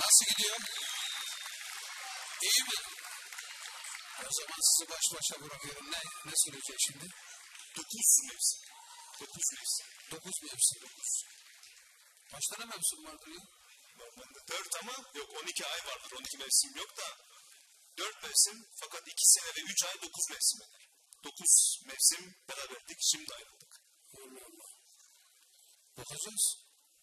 Nasıl gidiyor? İyi mi? O zaman sizi baş başa bırakıyorum. Ne söyleyecek şimdi? 9 mevsim. 9 mevsim. 9 mevsim. 9. Kaç tane mevsim vardır ya? Normalde 4 ama yok 12 ay vardır. 12 mevsim yok da 4 mevsim fakat 2 sene ve 3 ay 9 mevsim eder. 9 mevsim beraberdik, şimdi ayrıldık. Allah Allah. Bakacağız.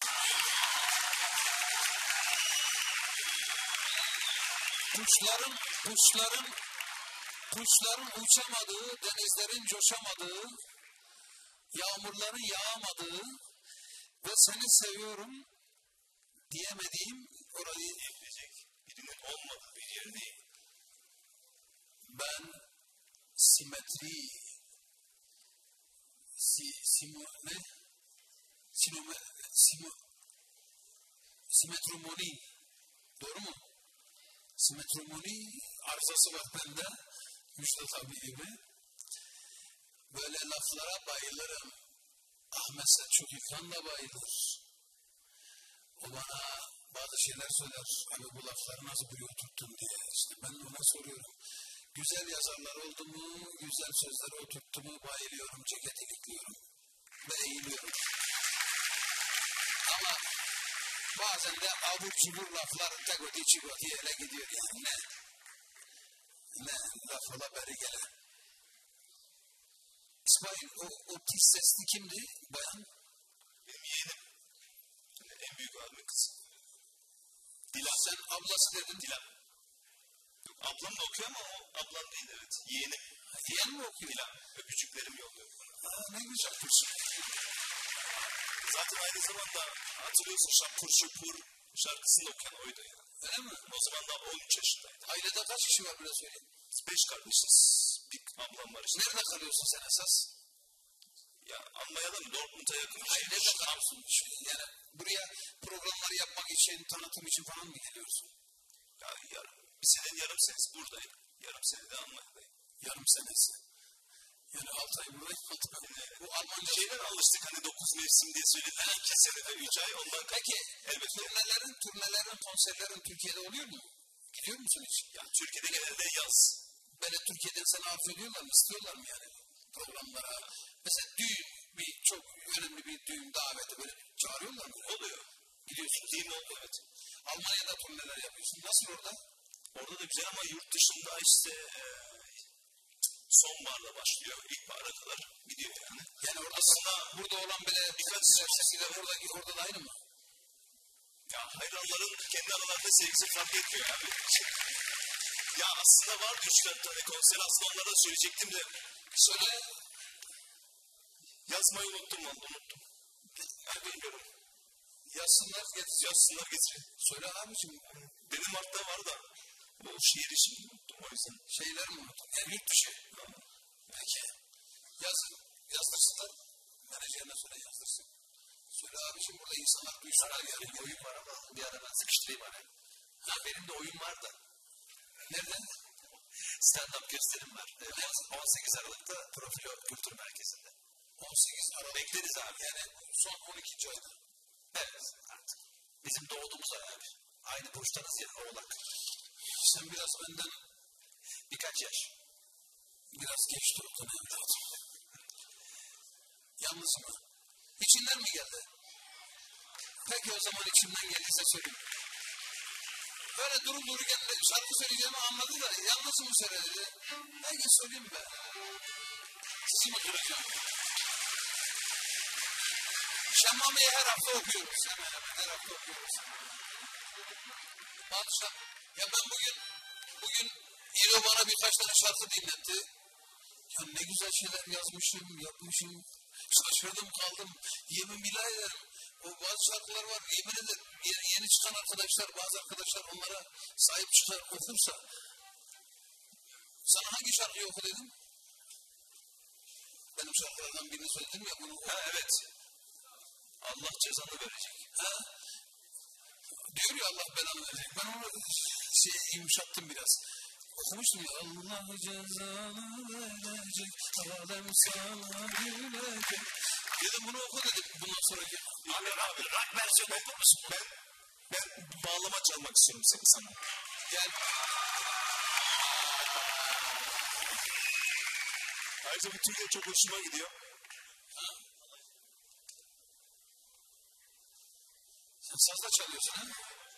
Kuşların uçamadığı, denizlerin coşamadığı, yağmurların yağamadığı ve seni seviyorum diyemediğim orayı Diyebilecek birinin olmadığı bir yer değil. Ben simetri, simetromoni, doğru mu? Simetromoni arızası var bende, Müştat abi gibi. Böyle laflara bayılırım. Ahmet Selçuk İlkan da bayılır. O bana bazı şeyler söyler. Abi bu lafları nasıl buraya oturttun diye. İşte ben de ona soruyorum. Güzel yazarlar oldu mu, güzel sözler oturttu mu bayılıyorum, ceket ilikliyorum ve eğiliyorum. Ama bazen de abur cubur laflar tegoti çigoti ele gidiyor yani. Ne laf ola beri gele. İsmail o pis sesli kimdi bayan? Benim yeğenim. Yani en büyük abimin kızı. Dilan. Sen ablası dedin. Dilan. Yok, ablam da okuyor ama o ablam değil, evet. Yeğenim. Yeğen mi okuyor? Dilan. Öpücüklerim yolluyor bana. Ne güzel kız. Zaten aynı zamanda hatırlıyorsun Şapur Şupur şarkısını okuyan oydu ya. Öyle mi? O zaman da 13 yaşındaydı. Ailede kaç kişi var böyle söyleyeyim? Biz 5 kardeşiz. Bir ablam var işte. Nerede kalıyorsun sen esas? Ya anlayalım, Dortmund'a yakın. Hayır, nerede kalıyorsun? Yani buraya programlar yapmak için, tanıtım için falan mı geliyorsun? Ya bir senenin yarım senesi buradayım. Yarım senede Almanya'dayım. Yarım senesi. Yani 6 ay buradayım, 6 ay. Bu Almanca şeyden alıştık hani 9 mevsim diye söylediler. 2 senede 3 ay ondan kalk. Peki evet, turnelerin, konserlerin Türkiye'de oluyor mu? Gidiyor musun hiç? Ya Türkiye'de genelde yaz. Böyle Türkiye'den sana arzu ediyorlar mı? İstiyorlar mı yani programlara? Mesela düğün, çok önemli bir düğün daveti böyle çağırıyorlar mı? Oluyor. Gidiyorsun. Gittiğim oldu, evet. Almanya'da turneler yapıyorsun. Nasıl orada? Orada da güzel ama yurt dışında işte sonbaharda başlıyor. İlkbahara kadar gidiyor yani. Yani orada aslında burada olan bile birkaç sesiyle orada da aynı mı? Ya hayranların kendi aralarında sevgisi fark etmiyor abi. Ya aslında var 3-4 tane konser, aslında onlara da söyleyecektim de. Söyle. Yazmayı unuttum. Ben bilmiyorum. Yazsınlar getirin. Söyle abicim. Benim Mart'ta var da o şehir işini unuttum o yüzden. Şeyler mi unuttun? Yani yurt dışı. Peki. Yazdırsınlar. Menajerine söyle yazdırsın. Söyle abicim burada insanlar duysunlar yani. Bir oyun var ama bir ara ben sıkıştırayım hani. Ha benim de oyun var da. Nereden? Stand-up gösterim var. 18 Aralık'ta Profilo Kültür Merkezi'nde. 18 Aralık. Bekleriz abi. Yani son 12. ayda. Evet artık. Bizim doğduğumuz ay abi. Aynı burçtanız ya, Oğlak. Sen biraz benden birkaç yaş. Biraz geç doğdun evladım. Yalnız mı? İçinden mi geldi? Peki o zaman içimden geldiyse söyleyeyim. Böyle durup dururken şarkı söyleyeceğimi anladı da yalnız mı söyledi? Peki söyleyeyim ben. Sizi mi duracağım? Şemmami'yi her hafta okuyoruz. Her hafta okuyoruz. Padişah, ya ben bugün İlo bana birkaç tane şarkı dinletti. Ya ne güzel şeyler yazmışım, yapmışım. Şaşırdım kaldım. Yemin billah ederim. O bazı şarkılar var. Yemin ederim yeni çıkan arkadaşlar, bazı arkadaşlar onlara sahip çıkar, okursa. Sana hangi şarkıyı oku dedim? Benim şarkılardan birini söyledim ya bunu. Ha evet. Allah cezanı verecek. Ha? Diyor ya Allah belanı verecek. Ben onu yumuşattım biraz. Okumuştum ya. Allah cezanı verecek. Alem sana gülecek. Dedim bunu oku dedim. Bundan sonraki. Abi rock versiyonu okur musun? Ben bağlama çalmak istiyorum seni sana. Gel. Ayrıca bu Türkiye çok hoşuma gidiyor. Sen sazla çalıyorsun ha?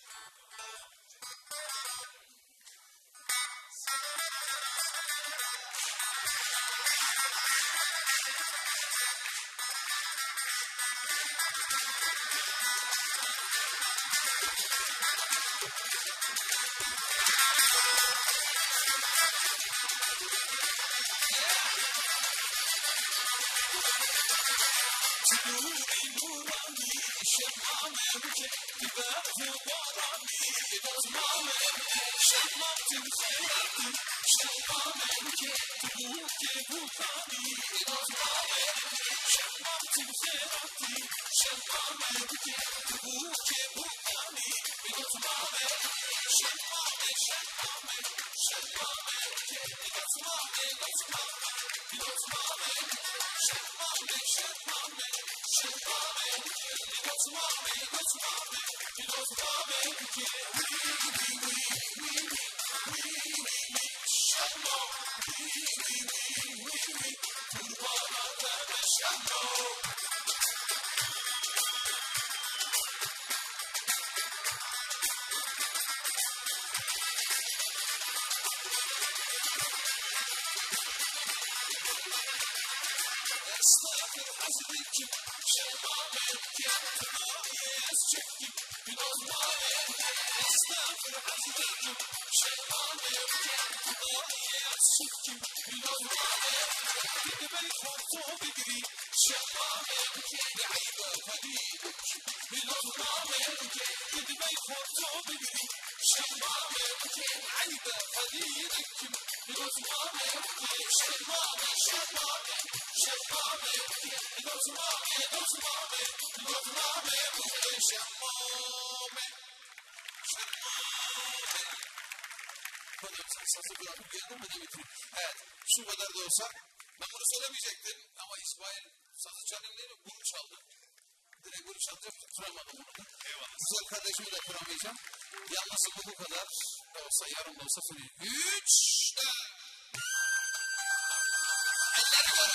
Evet, şu kadar da olsa ben bunu söylemeyecektim ama İsmail sazı çalayım değil mi? Bunu çaldı. Direkt bunu çalacak, kıramadım onu da. Eyvallah. Güzel kardeşimi de kıramayacağım. Yalnız bu kadar da olsa, yarım da olsa söyleyeyim. 3, 4. Elleri var,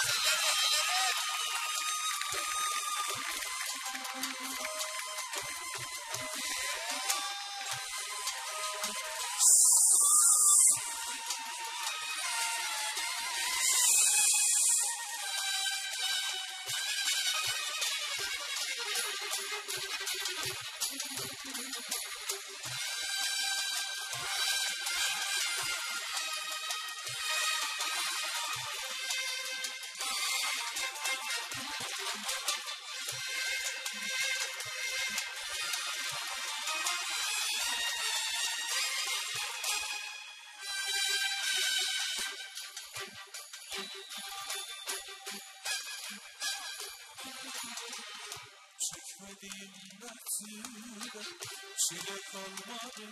Çekmediğim dertinde çile kalmadı.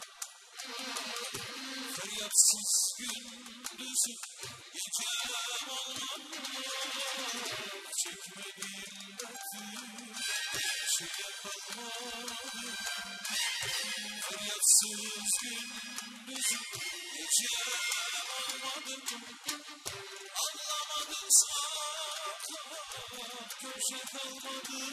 Feryatsız gündüzü gecem olmadı. Çekmediğim dertinde çile kalmadı. Feryatsız gündüzü gecem olmadı. Anlamadım sana köşe kalmadı.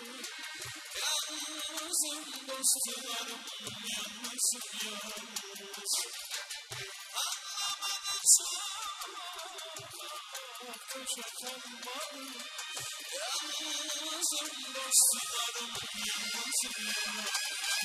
Yalnızım dostlarım, yalnızım yalnız. Anlamadım sana köşe kalmadı. Yalnızım dostlarım, yalnızım yalnız.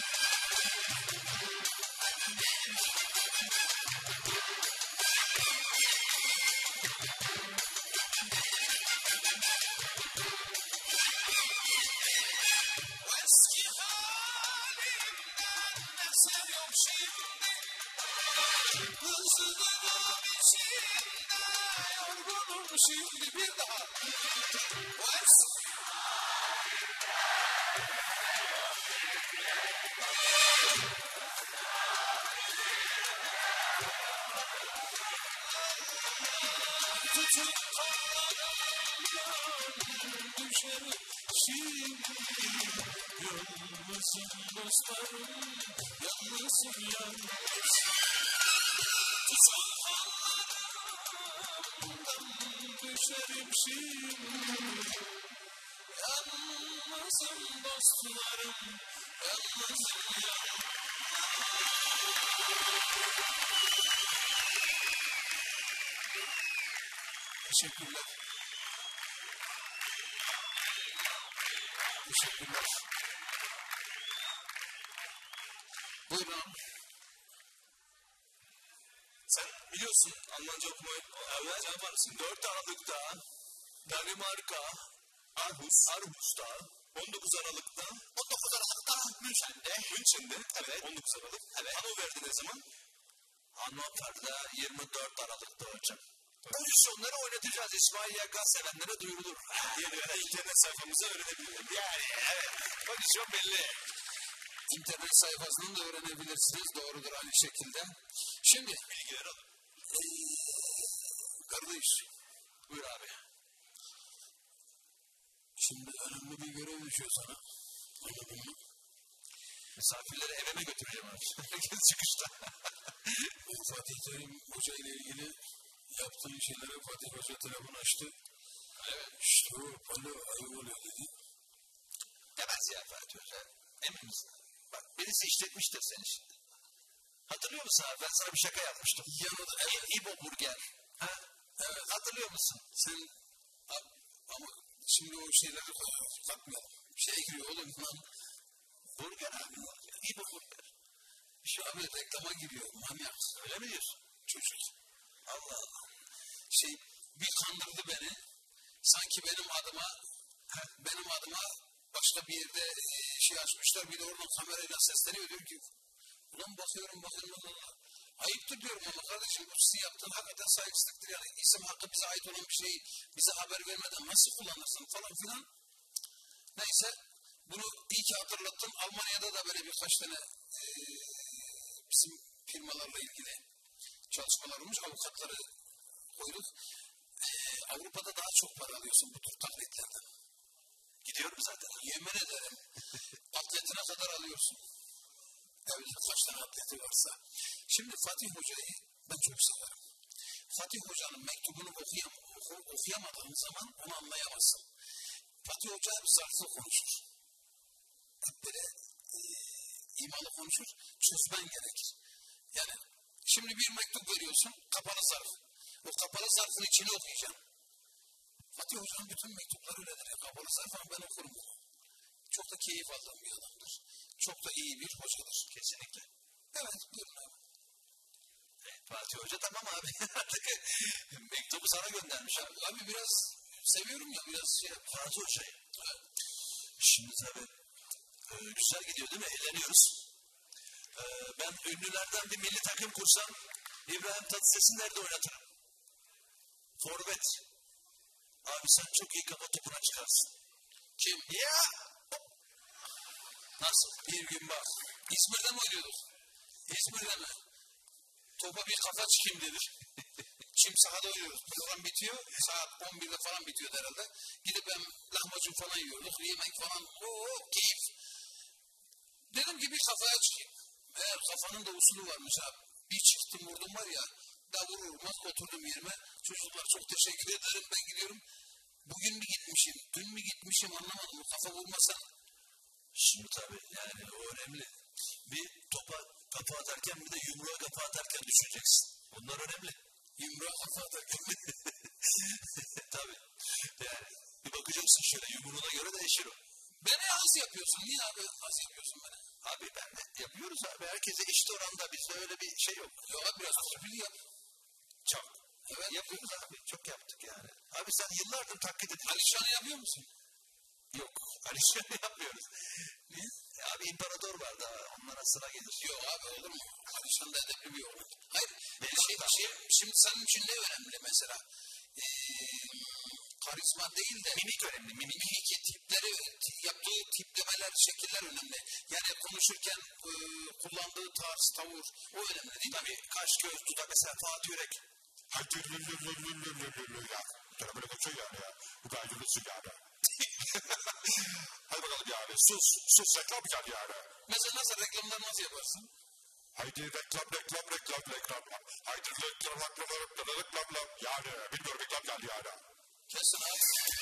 Şimdi bir daha. Tutun kollarımdan düşerim. düşerim şimdi. Yalnızım dostlarım, yalnızım yalnız. Tutsan hallarımdan düşerim şimdi. Yalnızım dostlarım, yalnızım yalnız. Teşekkürler. Teşekkürler. Buyurun. Sen biliyorsun Almanca okumayı. Evet. Yapar mısın? 4 Aralık'ta Danimarka, Aarhus'ta, 19 Aralık'ta München'de. Evet. 19 Aralık. Evet. Hannover'de ne zaman? Hannover'de 24 Aralık'ta hocam. Pozisyonları oynatacağız. İsmail Yakan sevenlere duyurulur. Yani internet sayfamıza öğrenebilirim. Yani evet. Pozisyon belli. İnternet sayfasından da öğrenebilirsiniz. Doğrudur aynı şekilde. Şimdi Bilgiler alın. kardeş, Buyur abi. şimdi önemli bir görev düşüyor sana. Anladın mı? Misafirleri evime götüreceğim abi. Herkes çıkışta. Fatih Terim Hoca ile ilgili yaptığın şeylere Fatih Hoca telefon açtı. Evet. İşte o alo ayıp oluyor dedi. Demez ya Fatih Hoca. Emin misin? Bak birisi işletmiştir seni şimdi. Hatırlıyor musun abi? Ben sana bir şaka yapmıştım. Yanında evet. İbo Burger. Ha? Evet. Hatırlıyor musun? Sen ama şimdi o şeyleri katmayalım. Şey giriyor oğlum lan. Burger abi. İbo Burger. Şu abi reklama giriyor manyak. Öyle mi diyorsun? Çocuk. Allah Allah. Şey bir kandırdı beni. Sanki benim adıma başka bir yerde şey açmışlar. Bir de oradan kamerayla sesleniyor. Diyor ki ulan bakıyorum Allah. Ayıptır diyorum ama kardeşim bu sizin yaptığın hakikaten saygısızlıktır. Yani isim hakkı bize ait olan bir şeyi bize haber vermeden nasıl kullanırsın falan filan. Neyse bunu iyi ki hatırlattın. Almanya'da da böyle birkaç tane bizim firmalarla ilgili çalışmalar olmuş. Avukatları koyduk. Avrupa'da daha çok para alıyorsun bu tür taklitlerden. Gidiyorum zaten. Yemin ederim. Atletine kadar alıyorsun. Evet, kaç tane atleti varsa. Şimdi Fatih Hoca'yı ben çok severim. Fatih Hoca'nın mektubunu okuyamadığın zaman onu anlayamazsın. Fatih Hoca hep zarflı konuşur. Hep böyle imalı konuşur. Çözmen gerekir. Yani şimdi bir mektup veriyorsun, kapalı zarf. O kapalı zarfın içini okuyacaksın. Fatih Hoca'nın bütün mektupları öyledir. Kapalı zarf ama ben okurum bunu. Çok da keyif aldığım bir adamdır. Çok da iyi bir hocadır. Kesinlikle. Evet, buyurun abi. Fatih Hoca tamam abi. Artık mektubu sana göndermiş abi. Abi biraz seviyorum ya, biraz şey. Fatih Hoca'yı. Evet. Şimdi tabii güzel gidiyor değil mi? Eğleniyoruz. Ben ünlülerden bir milli takım kursam İbrahim Tatlıses'i nerede oynatırım? Forvet. Abi sen çok iyi kafa topuna çıkarsın. Kim? Ya! Nasıl? Bir gün bak. İzmir'de mi oynuyorduk? İzmir'de mi? Topa bir kafa çıkayım dedik. Çim sahada oynuyoruz. Program bitiyor. Saat 11'de falan bitiyor herhalde. Gidip ben lahmacun falan yiyorduk. Yemek falan. Oo keyif. Dedim ki bir kafaya çıkayım. Eğer kafanın da usulü varmış abi. Bir çıktım vurdum var ya. Daha vurmaz oturdum yerime. Çocuklar çok teşekkür ederim. Ben gidiyorum. Bugün mü gitmişim? Dün mü gitmişim anlamadım. Kafa vurmasan. Şimdi tabii yani o önemli. Bir topa kafa atarken bir de yumruğa kafa atarken düşüneceksin. Bunlar önemli. Yumruğa kafa atarken mi? Tabii. Yani bir bakacaksın şöyle yumruğuna göre değişir o. Beni az yapıyorsun. Niye abi az yapıyorsun beni? Abi ben de yapıyoruz abi. Herkese eşit oranda. Bizde öyle bir şey yok. Yok abi biraz torpil yap. Çok. Evet yapıyoruz abi. Çok yaptık yani. Abi sen yıllardır taklit ediyorsun. Alişan'ı yapıyor musun? Yok. Alişan'ı yapmıyoruz. Niye? Abi imparator var da onlara sıra gelir. Yok abi olur mu? Alişan da edepli bir oğlan. Hayır. Şimdi senin için ne önemli mesela? Karizma değil de mimik önemli. Mimik tipleri, yaptığı tiplemeler, şekiller önemli. Yani konuşurken kullandığı tarz, tavır o önemli değil mi? Tabii kaş göz dudak mesela Fatih Yürek. Ya. Sana böyle konuşuyor yani ya. Bu kadar yürüsün yani. Hadi bakalım yani. Sus reklam geldi yani. Mesela nasıl reklamlar nasıl yaparsın? Haydi reklam. Haydi reklam. Yani bilmiyorum reklam geldi yani. Kesin abi.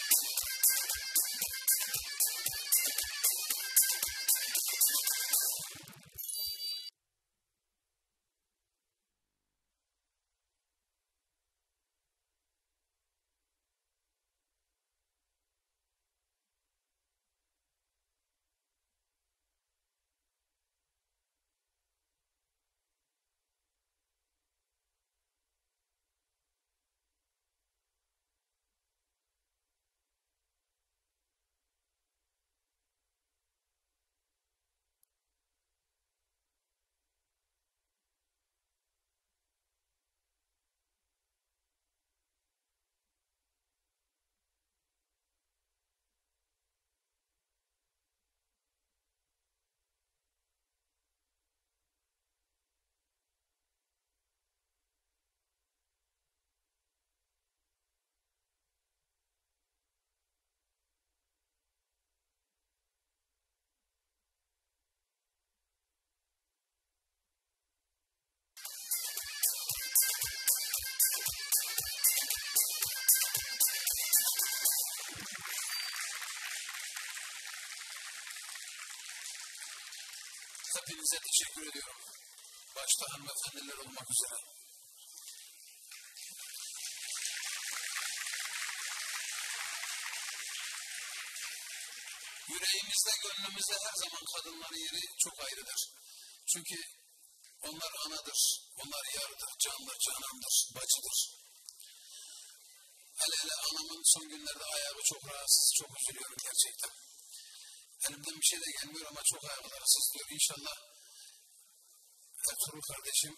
Hepinize teşekkür ediyorum. Başta hanımefendiler olmak üzere. Yüreğimizde, gönlümüzde her zaman kadınların yeri çok ayrıdır. Çünkü onlar anadır, onlar yardır, candır, canandır, bacıdır. Hele hele anamın son günlerde ayağı çok rahatsız, çok üzülüyorum gerçekten. Elimden bir şey de gelmiyor ama çok ayakları sızlıyor. İnşallah Ertuğrul kardeşim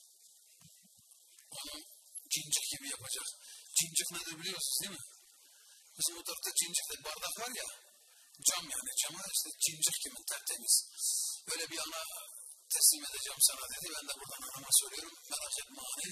onu cincik gibi yapacak. Cincik nedir biliyorsunuz değil mi? Bizim o tarafta cincik de bardak var ya, cam yani cama işte cincik gibi tertemiz. Böyle bir ana teslim edeceğim sana dedi. Ben de buradan anama söylüyorum. Merak etme hani.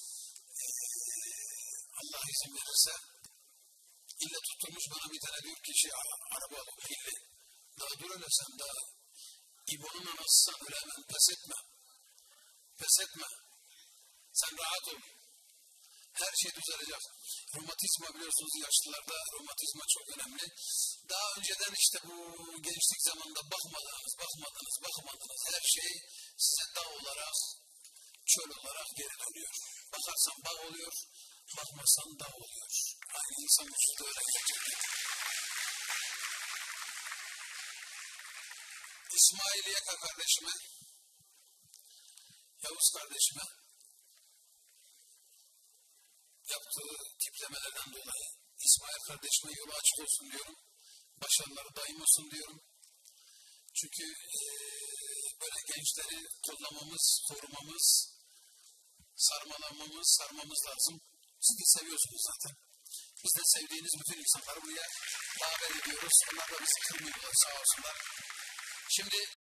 Allah izin verirse ille tutturmuş bana bir tane diyor ki araba alıp illi. Daha dur öyle sen daha İbo'nun anasısan öyle hemen pes etme. Pes etme. Sen rahat ol. Her şey düzelecek. Romatizma biliyorsunuz yaşlılarda romatizma çok önemli. Daha önceden işte bu gençlik zamanında bakmadınız. Her şey size dağ olarak, çöl olarak geri dönüyor. Bakarsan bağ oluyor, bakmazsan dağ oluyor. Aynı insan vücudu öyle gerçekten. İsmail Yaka kardeşime, Yavuz kardeşime yaptığı tiplemelerden dolayı İsmail kardeşime yolu açık olsun diyorum. Başarıları daim olsun diyorum. Çünkü böyle gençleri kollamamız, korumamız, sarmamız lazım. Siz de seviyorsunuz zaten. Biz de sevdiğiniz bütün insanları buraya davet ediyoruz. Onlar da bizi kırmıyorlar sağ olsunlar. Şimdi